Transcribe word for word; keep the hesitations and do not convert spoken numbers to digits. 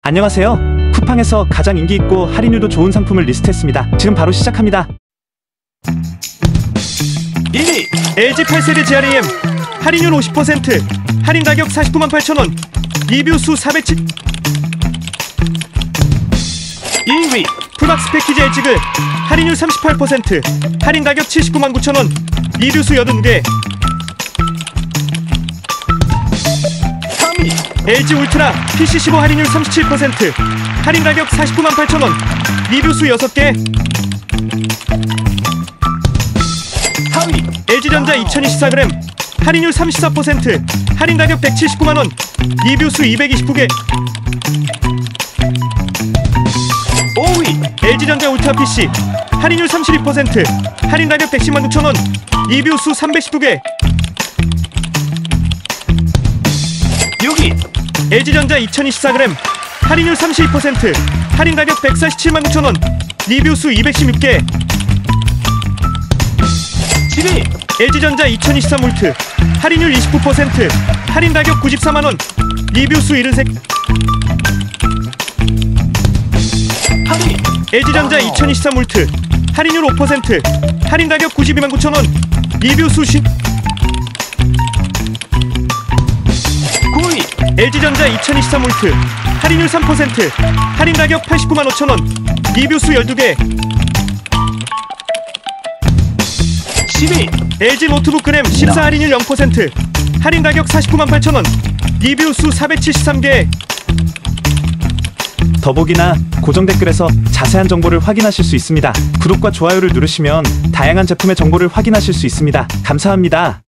안녕하세요. 쿠팡에서 가장 인기 있고 할인율도 좋은 상품을 리스트했습니다. 지금 바로 시작합니다. 일 위 엘지 팔 세대 지알에이엠 할인율 오십 퍼센트 할인 가격 사십구만 팔천 원 리뷰 수 사백칠. 이 위 풀박스 패키지 엘지글 할인율 삼십팔 퍼센트 할인 가격 칠십구만 구천 원 리뷰 수 팔십 개. 삼 위 엘지 울트라 피씨 십오 할인율 삼십칠 퍼센트 할인 가격 사십구만 팔천 원 리뷰 수 여섯 개. 사 위 엘지전자 이천이십사 그램 할인율 삼십사 퍼센트 할인 가격 백칠십구만 원 리뷰 수 이백이십구 개. 오 위 엘지전자 울트라 피씨 할인율 삼십이 퍼센트 할인 가격 백십만 구천 원 리뷰 수 삼백십구 개. 육 위 엘지전자 이천이십사 그램 할인율 삼십이 퍼센트 할인 가격 백사십칠만 구천 원 리뷰 수 이백십육 개. 칠 위 엘지전자 이천이십삼 울트 할인율 이십구 퍼센트 할인 가격 구십사만 원 리뷰 수 칠십삼 개. 팔 위 엘지전자 이천이십삼 울트 할인율 오 퍼센트 할인 가격 구십이만 구천 원 리뷰 수 십. 구 위 엘지전자 이천이십삼 울트 할인율 삼 퍼센트 할인 가격 팔십구만 오천 원 리뷰 수 십이 개. 십 위 엘지 노트북 그램 십사 할인율 영 퍼센트 할인 가격 사십구만 팔천 원 리뷰 수 사백칠십삼 개. 더보기나 고정 댓글에서 자세한 정보를 확인하실 수 있습니다. 구독과 좋아요를 누르시면 다양한 제품의 정보를 확인하실 수 있습니다. 감사합니다.